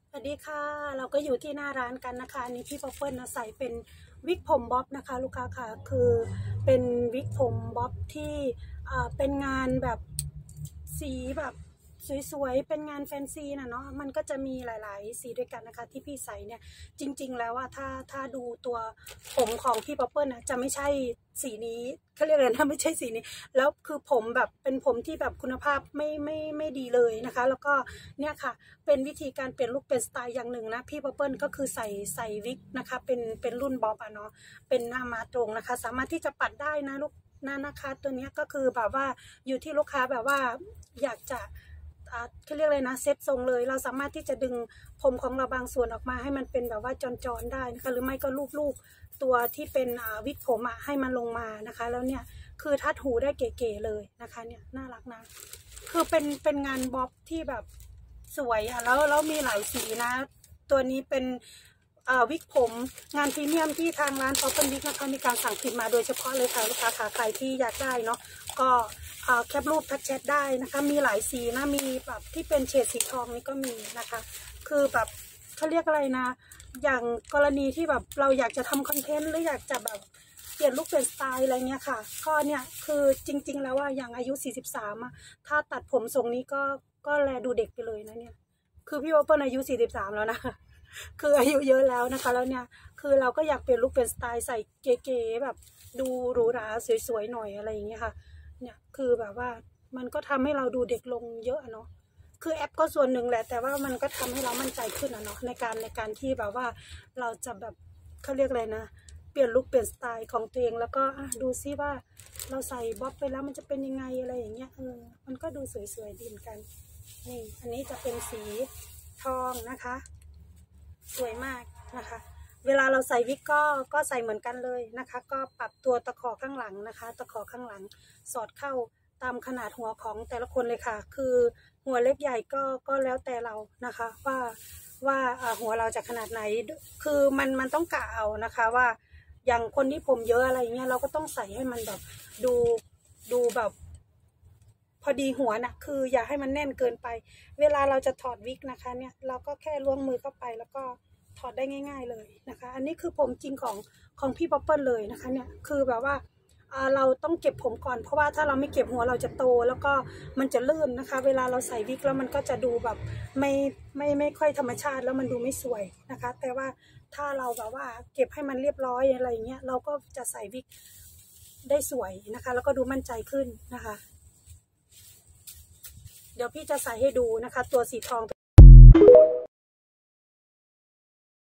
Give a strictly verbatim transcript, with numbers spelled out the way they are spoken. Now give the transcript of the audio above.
สวัสดีค่ะเราก็อยู่ที่หน้าร้านกันนะคะอันนี้พี่ป๊อปเปิลนะใส่เป็นวิกผมบ๊อบนะคะลูกค้าค่ะคือเป็นวิกผมบ๊อบที่เป็นงานแบบสีแบบสวยๆเป็นงานแฟนซีนะเนาะมันก็จะมีหลายๆสีด้วยกันนะคะที่พี่ใส่เนี่ยจริงๆแล้วว่าถ้าถ้าดูตัวผมของพี่ป๊อปเปิลนะจะไม่ใช่สีนี้เขาเรียกอะไรนะไม่ใช่สีนี้แล้วคือผมแบบเป็นผมที่แบบคุณภาพไม่ไม่ไม่ดีเลยนะคะแล้วก็เนี่ยค่ะเป็นวิธีการเปลี่ยนลุคเป็นสไตล์อย่างหนึ่งนะพี่ป๊อปเปิลก็คือใส่ใส่วิกนะคะเป็นเป็นรุ่นบ๊อบอะเนาะเป็นหน้ามาตรงนะคะสามารถที่จะปัดได้นะลูกนั่นนะคะตัวนี้ก็คือแบบว่าอยู่ที่ลูกค้าแบบว่าอยากจะเขาเรียกเลยนะเซ็ตทรงเลยเราสามารถที่จะดึงผมของเราบางส่วนออกมาให้มันเป็นแบบว่าจอนๆได้นะคะหรือไม่ก็ลูบๆตัวที่เป็นวิกผมอะให้มันลงมานะคะแล้วเนี่ยคือทัดหูได้เก๋ๆเลยนะคะเนี่ยน่ารักนะคือเป็นเป็นงานบ๊อบที่แบบสวยอ่ะแล้วแล้วมีหลายสีนะตัวนี้เป็นวิกผมงานพรีเมียมที่ทางร้านป๊อปเปิลวิกนะคะมีการสั่งพิมพ์มาโดยเฉพาะเลยค่ะลูกค้าขาใครที่อยากได้เนาะก็แคปรูปทักแชทได้นะคะมีหลายสีนะมีแบบที่เป็นเฉดสีทองนี่ก็มีนะคะคือแบบเขาเรียกอะไรนะอย่างกรณีที่แบบเราอยากจะทำคอนเทนต์หรืออยากจะแบบเปลี่ยนลุคเปลี่ยนสไตล์อะไรเงี้ยค่ะก็เนี่ยคือจริงๆแล้วว่าอย่างอายุสี่สิบสามอ่ะถ้าตัดผมทรงนี้ก็ก็แลดูเด็กไปเลยนะเนี่ยคือพี่ว่าเปิ้ลอายุสี่สิบสามแล้วนะคืออายุเยอะแล้วนะคะแล้วเนี่ยคือเราก็อยากเปลี่ยนลุคเปลี่ยนสไตล์ใส่เก๋ๆแบบดูหรูหราสวยๆหน่อยอะไรอย่างเงี้ยค่ะเนี่ยคือแบบว่ามันก็ทำให้เราดูเด็กลงเยอะเนาะคือแอปก็ส่วนหนึ่งแหละแต่ว่ามันก็ทำให้เรามั่นใจขึ้นอะเนาะในการในการที่แบบว่าเราจะแบบเขาเรียกอะไรนะเปลี่ยนลุคเปลี่ยนสไตล์ของตัวเองแล้วก็ดูซิว่าเราใส่บ๊อบไปแล้วมันจะเป็นยังไงอะไรอย่างเงี้ยเออมันก็ดูสวยๆดีเหมือนกันนี่อันนี้จะเป็นสีทองนะคะสวยมากนะคะเวลาเราใส่วิกก็ก็ใส่เหมือนกันเลยนะคะก็ปรับตัวตะขอข้างหลังนะคะตะขอข้างหลังสอดเข้าตามขนาดหัวของแต่ละคนเลยค่ะคือหัวเล็กใหญ่ก็ก็แล้วแต่เรานะคะว่าว่าหัวเราจะขนาดไหนคือมันมันต้องกะเอานะคะว่าอย่างคนที่ผมเยอะอะไรเงี้ยเราก็ต้องใส่ให้มันแบบดูดูแบบพอดีหัวนะคืออย่าให้มันแน่นเกินไปเวลาเราจะถอดวิกนะคะเนี่ยเราก็แค่ล้วงมือเข้าไปแล้วก็ถอดได้ง่ายๆเลยนะคะอันนี้คือผมจริงของของพี่ป๊อปเปิลเลยนะคะเนี่ยคือแบบว่าเราต้องเก็บผมก่อนเพราะว่าถ้าเราไม่เก็บหัวเราจะโตแล้วก็มันจะลื่นนะคะเวลาเราใส่วิกแล้วมันก็จะดูแบบไม่ไม่ไม่ค่อยธรรมชาติแล้วมันดูไม่สวยนะคะแต่ว่าถ้าเราแบบว่าเก็บให้มันเรียบร้อยอะไรเงี้ยเราก็จะใส่วิกได้สวยนะคะแล้วก็ดูมั่นใจขึ้นนะคะเดี๋ยวพี่จะใส่ให้ดูนะคะตัวสีทอง